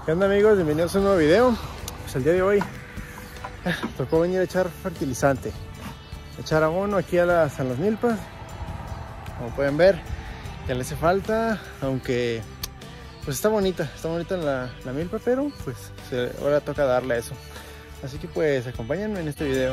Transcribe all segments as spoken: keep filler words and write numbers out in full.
¿Qué onda, amigos? Bienvenidos a un nuevo video. Pues el día de hoy eh, tocó venir a echar fertilizante, echar abono aquí a las, a las milpas. Como pueden ver, ya le hace falta, aunque pues está bonita, está bonita la, la milpa, pero pues se, ahora toca darle a eso. Así que pues acompáñenme en este video.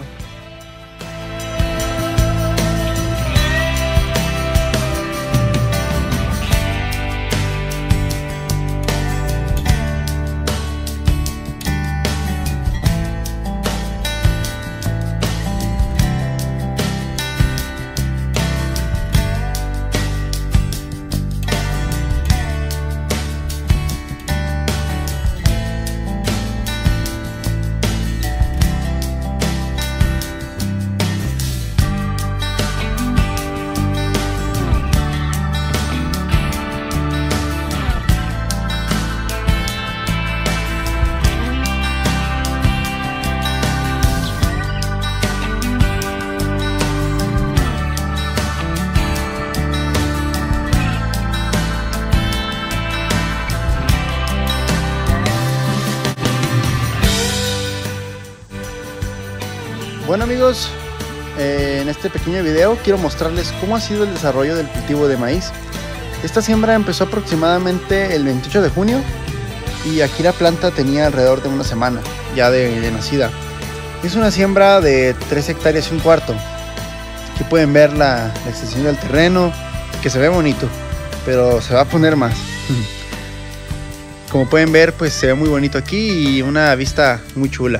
Bueno, amigos, eh, en este pequeño video quiero mostrarles cómo ha sido el desarrollo del cultivo de maíz. Esta siembra empezó aproximadamente el veintiocho de junio y aquí la planta tenía alrededor de una semana ya de, de nacida. Es una siembra de tres hectáreas y un cuarto. Aquí pueden ver la, la extensión del terreno, que se ve bonito, pero se va a poner más. Como pueden ver, pues se ve muy bonito aquí y una vista muy chula.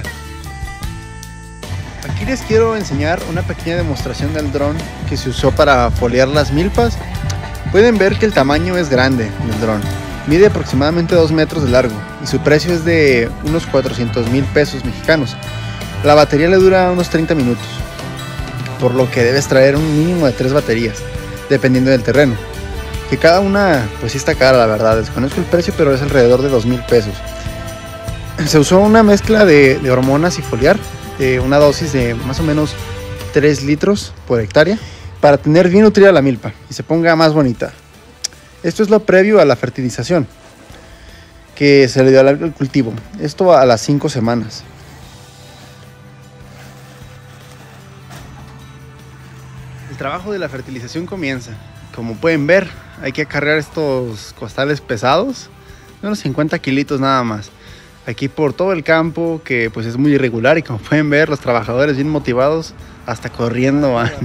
Aquí les quiero enseñar una pequeña demostración del dron que se usó para foliar las milpas. Pueden ver que el tamaño es grande del dron. Mide aproximadamente dos metros de largo y su precio es de unos cuatrocientos mil pesos mexicanos. La batería le dura unos treinta minutos, por lo que debes traer un mínimo de tres baterías, dependiendo del terreno. Que cada una, pues sí está cara, la verdad. Desconozco el precio, pero es alrededor de dos mil pesos. Se usó una mezcla de, de hormonas y foliar. De una dosis de más o menos tres litros por hectárea para tener bien nutrida la milpa y se ponga más bonita. Esto es lo previo a la fertilización que se le dio al cultivo. Esto a las cinco semanas. El trabajo de la fertilización comienza. Como pueden ver, hay que cargar estos costales pesados de unos cincuenta kilitos nada más. Aquí por todo el campo, que pues es muy irregular, y como pueden ver, los trabajadores bien motivados, hasta corriendo van.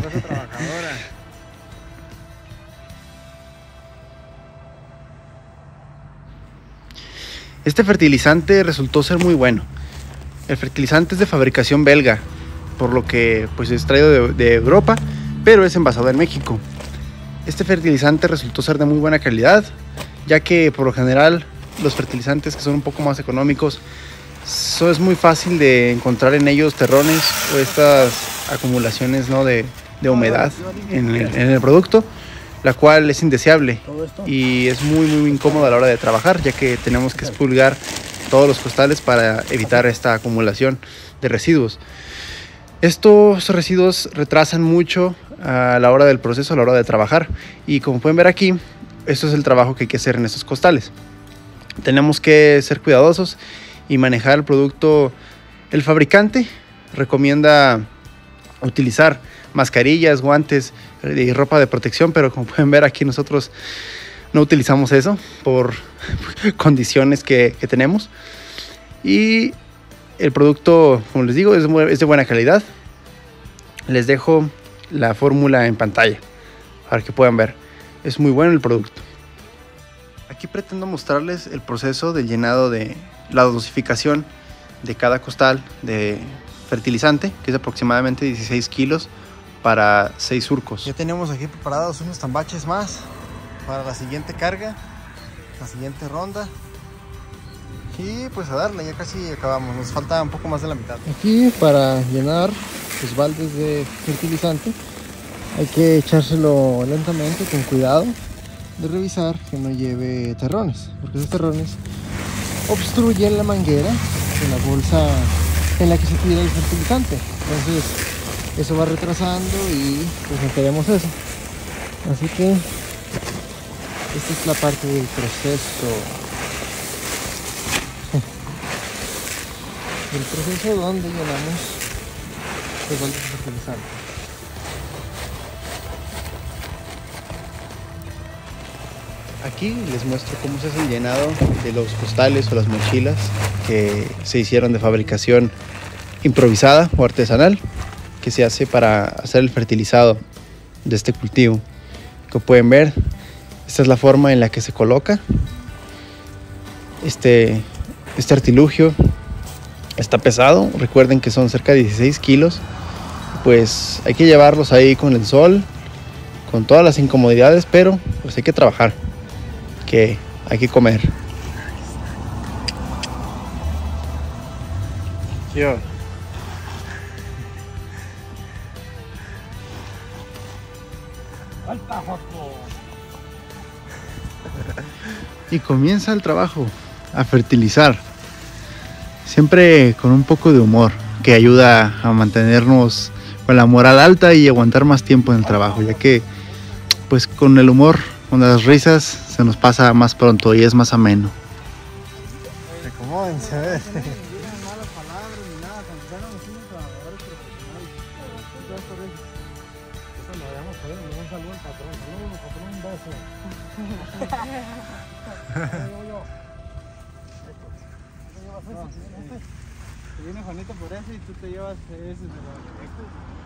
Este fertilizante resultó ser muy bueno. El fertilizante es de fabricación belga, por lo que pues es traído de, de Europa, pero es envasado en México. Este fertilizante resultó ser de muy buena calidad, ya que por lo general los fertilizantes que son un poco más económicos, so es muy fácil de encontrar en ellos terrones o estas acumulaciones, ¿no? de, de humedad en el, en el producto, la cual es indeseable y es muy muy incómoda a la hora de trabajar, ya que tenemos que expulgar todos los costales para evitar esta acumulación de residuos. Estos residuos retrasan mucho a la hora del proceso, a la hora de trabajar, y como pueden ver aquí, esto es el trabajo que hay que hacer en estos costales. Tenemos que ser cuidadosos y manejar el producto. El fabricante recomienda utilizar mascarillas, guantes y ropa de protección, pero como pueden ver aquí nosotros no utilizamos eso por condiciones que, que tenemos. Y el producto, como les digo, es, es de buena calidad. Les dejo la fórmula en pantalla para que puedan ver. Es muy bueno el producto. Aquí pretendo mostrarles el proceso del llenado de la dosificación de cada costal de fertilizante, que es aproximadamente dieciséis kilos para seis surcos. Ya tenemos aquí preparados unos tambaches más para la siguiente carga, la siguiente ronda. Y pues a darle, ya casi acabamos, nos falta un poco más de la mitad. Aquí para llenar los baldes de fertilizante hay que echárselo lentamente, con cuidado de revisar que no lleve terrones, porque esos terrones obstruyen la manguera de la bolsa en la que se tira el fertilizante. Entonces eso va retrasando y pues no queremos eso. Así que esta es la parte del proceso. el proceso donde llenamos los baldes de fertilizante. Aquí les muestro cómo se hace el llenado de los costales o las mochilas que se hicieron de fabricación improvisada o artesanal, que se hace para hacer el fertilizado de este cultivo. Como pueden ver, esta es la forma en la que se coloca este, este artilugio. Está pesado, recuerden que son cerca de dieciséis kilos, pues hay que llevarlos ahí con el sol, con todas las incomodidades, pero pues hay que trabajar, que hay que comer. Yo. Y comienza el trabajo, a fertilizar, siempre con un poco de humor, que ayuda a mantenernos con la moral alta y aguantar más tiempo en el trabajo, ya que pues con el humor, con las risas, se nos pasa más pronto y es más ameno. Acomódense, a ver. Viene Juanito por ese y tú te llevas ese de los directos.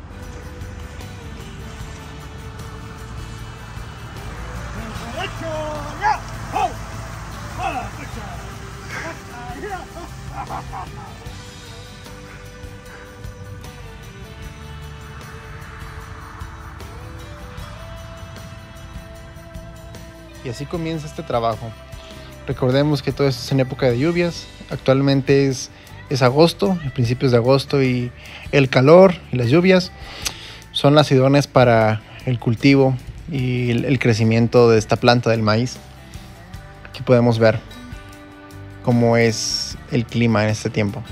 Y así comienza este trabajo. Recordemos que todo esto es en época de lluvias. Actualmente es, es agosto, a principios de agosto, y el calor y las lluvias son las idóneas para el cultivo y el, el crecimiento de esta planta del maíz. Aquí podemos ver cómo es el clima en este tiempo.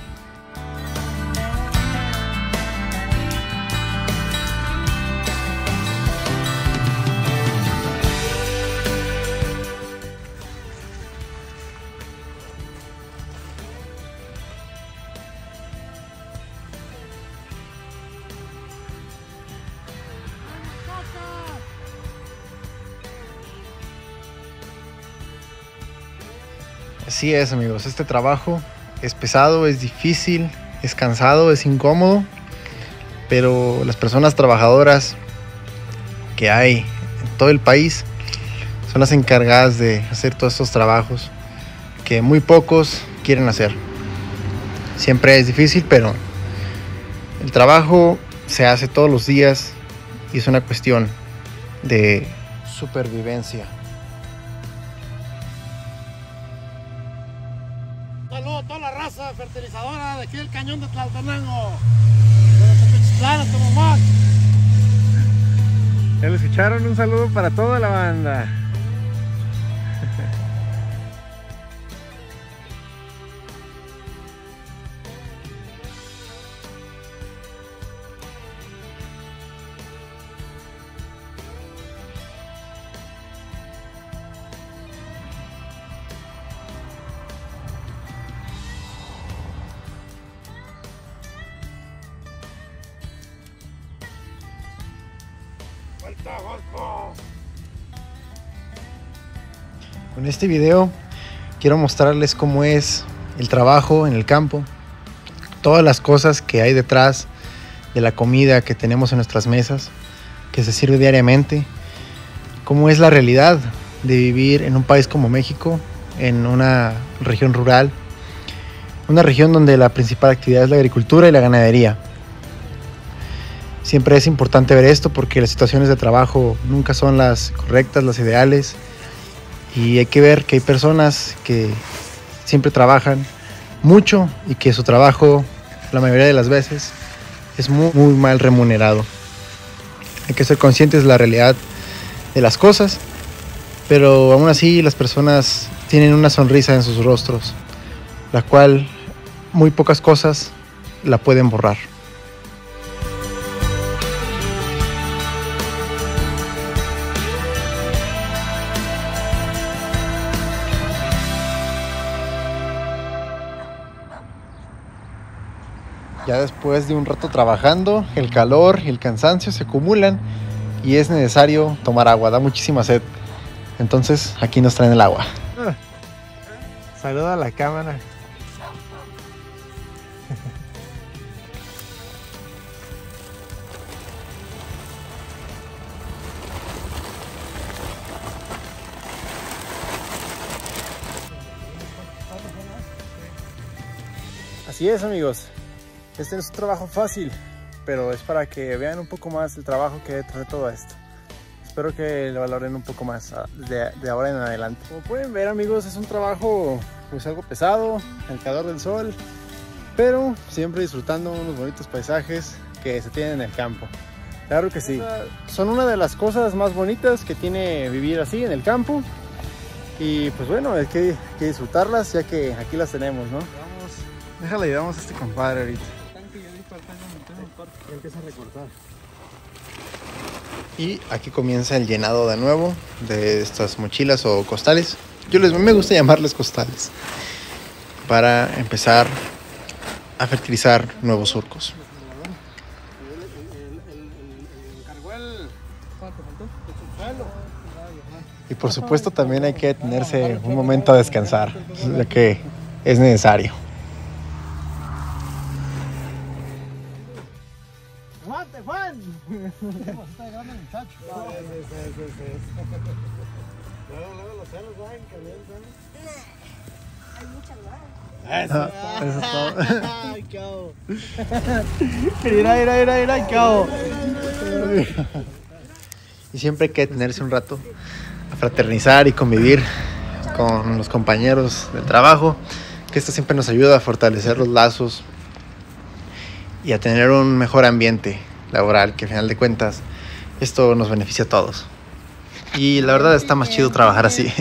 Así es, amigos, este trabajo es pesado, es difícil, es cansado, es incómodo, pero las personas trabajadoras que hay en todo el país son las encargadas de hacer todos estos trabajos que muy pocos quieren hacer. Siempre es difícil, pero el trabajo se hace todos los días y es una cuestión de supervivencia. Saludos a toda la raza fertilizadora de aquí del cañón de Tlaltenango. Ya lo escucharon, un saludo para toda la banda. Con este video quiero mostrarles cómo es el trabajo en el campo, todas las cosas que hay detrás de la comida que tenemos en nuestras mesas, que se sirve diariamente, cómo es la realidad de vivir en un país como México, en una región rural, una región donde la principal actividad es la agricultura y la ganadería. Siempre es importante ver esto porque las situaciones de trabajo nunca son las correctas, las ideales, y hay que ver que hay personas que siempre trabajan mucho y que su trabajo la mayoría de las veces es muy, muy mal remunerado. Hay que ser conscientes de la realidad de las cosas, pero aún así las personas tienen una sonrisa en sus rostros, la cual muy pocas cosas la pueden borrar. Ya después de un rato trabajando, el calor y el cansancio se acumulan y es necesario tomar agua, da muchísima sed. Entonces aquí nos traen el agua. Saluda a la cámara. Así es, amigos, este es un trabajo fácil, pero es para que vean un poco más el trabajo que hay detrás de todo esto. Espero que lo valoren un poco más de, de ahora en adelante. Como pueden ver, amigos, es un trabajo pues algo pesado, el calor del sol, pero siempre disfrutando unos bonitos paisajes que se tienen en el campo. Claro que sí, son una de las cosas más bonitas que tiene vivir así en el campo. Y pues bueno, hay que, hay que disfrutarlas ya que aquí las tenemos, ¿no? Déjale, ayudamos a este compadre ahorita. Y aquí comienza el llenado de nuevo de estas mochilas o costales. Yo les me gusta llamarles costales. Para empezar a fertilizar nuevos surcos. Y por supuesto también hay que detenerse un momento a descansar, ya que es necesario. ¡Aguante, Juan! Está grande el muchacho. Luego, luego los celos van calientes. Hay muchas más. Eso, Ah, eso es todo. Ay, cabo. Mira, mira, mira, mira, cabo. Y siempre hay que detenerse un rato a fraternizar y convivir con los compañeros del trabajo, que esto siempre nos ayuda a fortalecer los lazos y a tener un mejor ambiente laboral, que al final de cuentas esto nos beneficia a todos. Y la verdad está más chido trabajar así.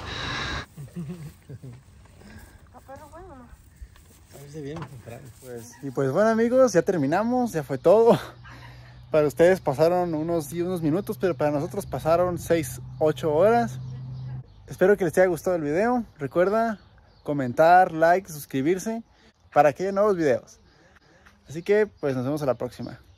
Pues, y pues bueno, amigos, ya terminamos, ya fue todo. Para ustedes pasaron unos, unos minutos, pero para nosotros pasaron seis, ocho horas. Espero que les haya gustado el video. Recuerda comentar, like, suscribirse para que haya nuevos videos. Así que pues nos vemos a la próxima.